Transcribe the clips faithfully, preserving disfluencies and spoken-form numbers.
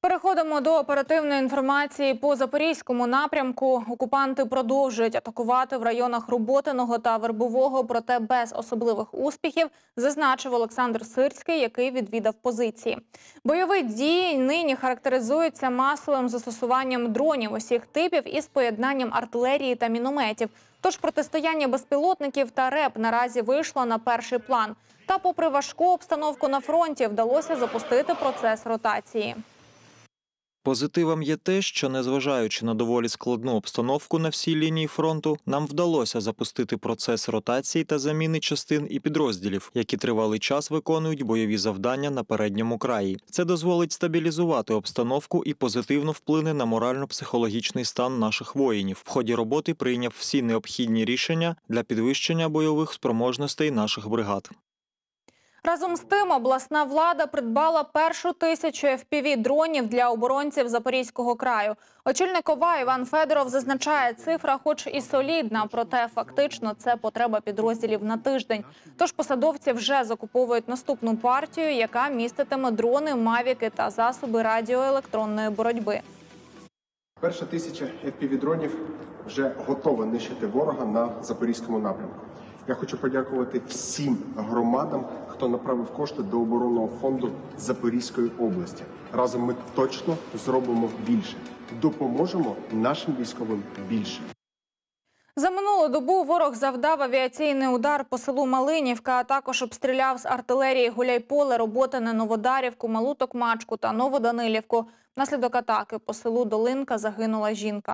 Переходимо до оперативної інформації. По Запорізькому напрямку окупанти продовжують атакувати в районах Роботиного та Вербового, проте без особливих успіхів, зазначив Олександр Сирський, який відвідав позиції. Бойові дії нині характеризуються масовим застосуванням дронів усіх типів із поєднанням артилерії та мінометів. Тож протистояння безпілотників та РЕП наразі вийшло на перший план. Та попри важку обстановку на фронті вдалося запустити процес ротації. Позитивом є те, що, незважаючи на доволі складну обстановку на всій лінії фронту, нам вдалося запустити процес ротації та заміни частин і підрозділів, які тривалий час виконують бойові завдання на передньому краї. Це дозволить стабілізувати обстановку і позитивно вплине на морально-психологічний стан наших воїнів. В ході роботи прийняв всі необхідні рішення для підвищення бойових спроможностей наших бригад. Разом з тим, обласна влада придбала першу тисячу еф пі ві-дронів для оборонців Запорізького краю. Очільник ОВА Іван Федоров зазначає, цифра хоч і солідна, проте фактично це потреба підрозділів на тиждень. Тож посадовці вже закуповують наступну партію, яка міститиме дрони, мавіки та засоби радіоелектронної боротьби. Перша тисяча еф пі ві-дронів вже готова нищити ворога на Запорізькому напрямку. Я хочу подякувати всім громадам, хто направив кошти до оборонного фонду Запорізької області. Разом ми точно зробимо більше. Допоможемо нашим військовим більше. За минулу добу ворог завдав авіаційний удар по селу Малинівка, а також обстріляв з артилерії Гуляйполе, Роботине, Новодарівку, Малу Токмачку та Новоданилівку. Внаслідок атаки по селу Долинка загинула жінка.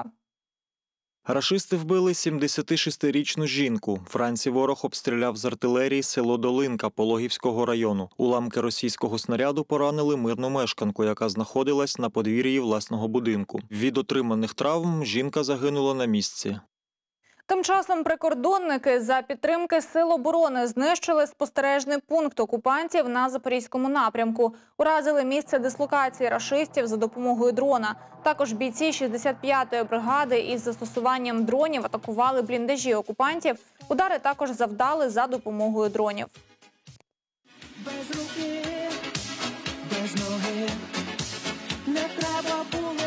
Рашисти вбили сімдесятишестирічну жінку. Вранці ворог обстріляв з артилерії село Долинка Пологівського району. Уламки російського снаряду поранили мирну мешканку, яка знаходилась на подвір'ї власного будинку. Від отриманих травм жінка загинула на місці. Тим часом прикордонники за підтримки Сил оборони знищили спостережний пункт окупантів на Запорізькому напрямку. Уразили місце дислокації рашистів за допомогою дрона. Також бійці шістдесят п'ятої бригади із застосуванням дронів атакували бліндажі окупантів. Удари також завдали за допомогою дронів. Без руки, без ноги, не треба було